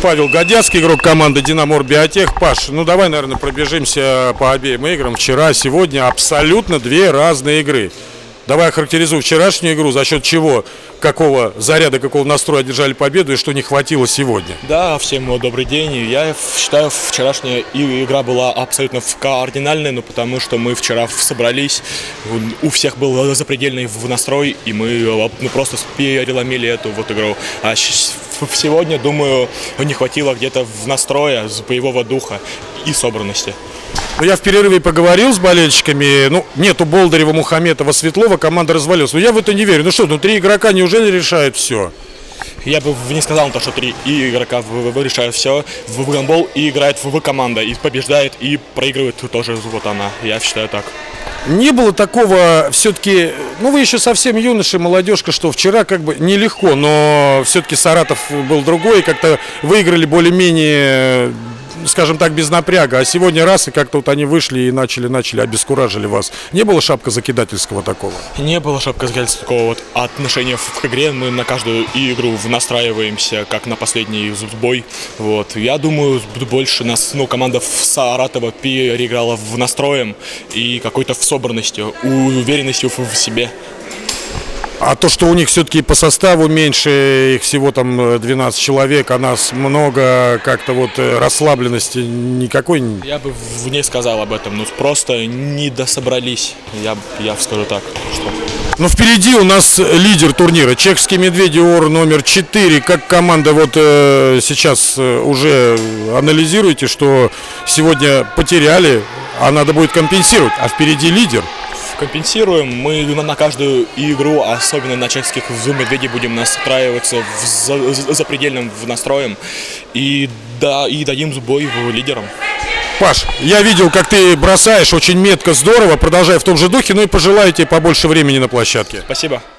Павел Годяцкий, игрок команды «Динамо Биотех». Паш, ну давай, наверное, пробежимся по обеим играм. Вчера, сегодня абсолютно две разные игры. Давай охарактеризуй вчерашнюю игру, за счет чего, какого заряда, какого настроя одержали победу и что не хватило сегодня. Да, всем добрый день. Я считаю, вчерашняя игра была абсолютно кардинальной, но потому что мы вчера собрались, у всех был запредельный настрой, и мы просто переломили эту вот игру. А сегодня, думаю, не хватило где-то настроя, боевого духа и собранности. Ну, я в перерыве поговорил с болельщиками. Ну, нету Болдырева, Мухаметова, Светлова, команда развалилась. Но я в это не верю. Ну что, три игрока неужели решают все? Я бы не сказал, что 3 игрока решают все. В гандбол и играет в команда, и побеждает, и проигрывает тоже вот она. Я считаю так. Не было такого все-таки, ну вы еще совсем юноши, молодежка, что вчера как бы нелегко, но все-таки Саратов был другой, как-то выиграли более-менее, скажем так, без напряга, а сегодня раз, и как-то вот они вышли и начали, обескуражили вас. Не было шапкозакидательского такого? Не было шапкозакидательского такого вот отношения к игре. Мы на каждую игру настраиваемся, как на последний бой. Вот. Я думаю, больше нас, команда в Саратова переиграла в настроем и какой-то в собранностью, уверенностью в себе. А то, что у них все-таки по составу меньше, их всего там 12 человек, а нас много, как-то вот расслабленности никакой? Я бы не сказал об этом, просто не дособрались, я скажу так. Что... Но впереди у нас лидер турнира, чешский «Медведи» ОР номер 4. Как команда вот сейчас уже анализируете, что сегодня потеряли, а надо будет компенсировать, а впереди лидер? Компенсируем. Мы на каждую игру, особенно на чешских «Медведи», будем настраиваться запредельным настроем и дадим бой лидерам. Паш, я видел, как ты бросаешь очень метко, здорово, продолжай в том же духе, ну и пожелаю тебе побольше времени на площадке. Спасибо.